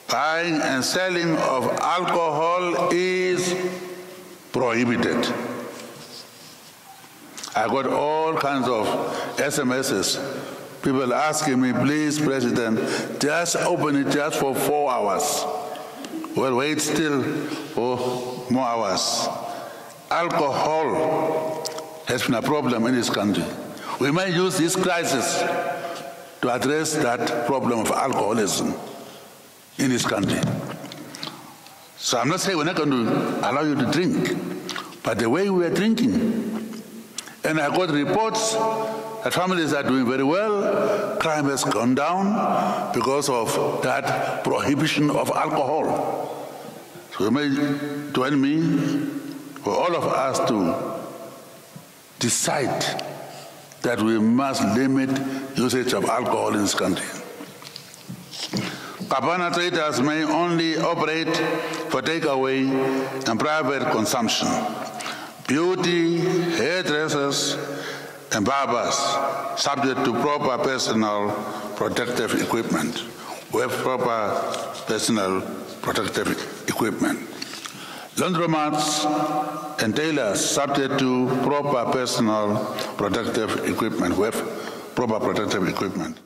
buying and selling of alcohol is prohibited. I got all kinds of SMSs, people asking me, please, President, just open it just for 4 hours. Well, wait still for more hours. Alcohol has been a problem in this country. We may use this crisis to address that problem of alcoholism in this country. So I'm not saying we're not going to allow you to drink, but the way we are drinking, and I got reports that families are doing very well, crime has gone down because of that prohibition of alcohol. So you may join me, for all of us to decide that we must limit usage of alcohol in this country. Cabana traders may only operate for takeaway and private consumption. Beauty, hairdressers, and barbers subject to proper personal protective equipment. With proper personal protective equipment. Laundromats and tailors subject to proper personal protective equipment with proper protective equipment.